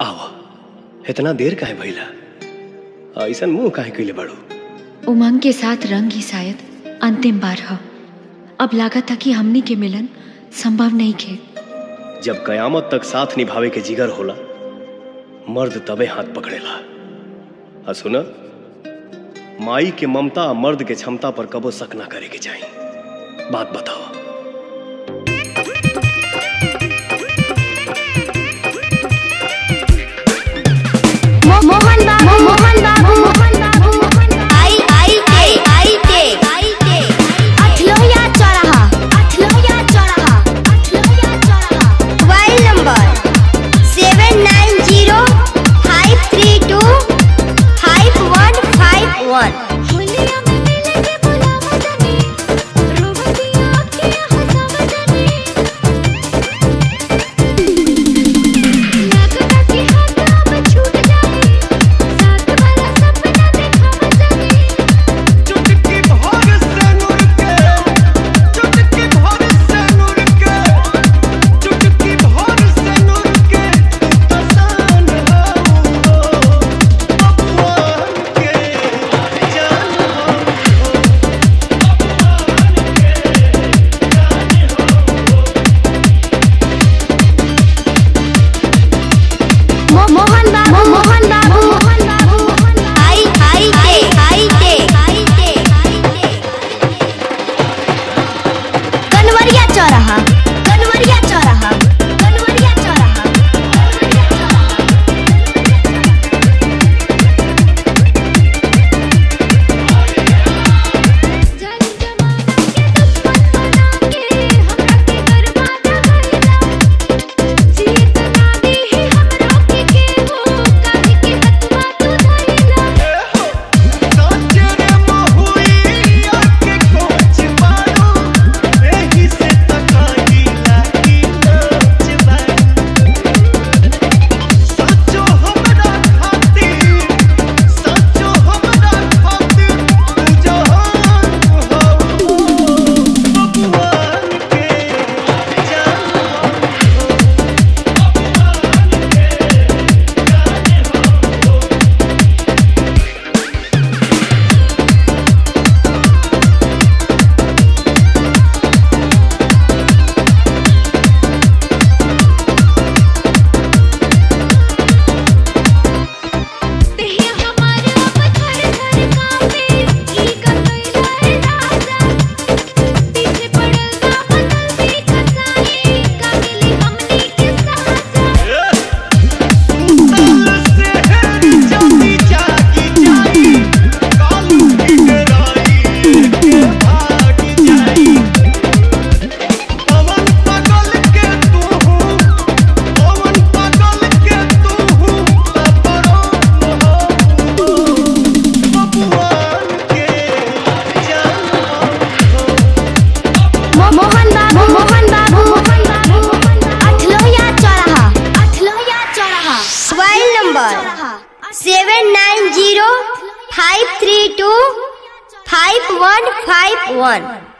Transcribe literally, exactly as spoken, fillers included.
आवा, इतना देर काहे भइला? ऐसा मुंह काहे कइले बाड़ू? उमंग के साथ रंग ही शायद अंतिम बार है। अब लागत था कि हमनी के मिलन संभव नहीं खे। जब कयामत तक साथ निभावे के जिगर होला, मर्द तबे हाथ पकड़ेला। आ सुना, माई के ममता मर्द के क्षमता पर कबो शक ना करे के चाहिए। बात बताओ। मोहन बाबू, मोहन बाबू, मोहन बाबू, आई आई आई आई टे आई टे अठलोया चौराहा, अठलोया चौराहा, अठलोया चौराहा। Mobile number seven nine zero five three two five one five one. Mohan Babu, Mohan Babu, Mohan बाबू, आई आई टे आई टे आई टे कनवरिया चौराहा, कनवरिया चौराहा, कनवरिया चौराहा। मोहन बाबू, मोहन बाबू, मोहन बाबू, अठलोया चौराहा, अठलोया चौराहा। Mobile number seven nine zero five three two five one five वन।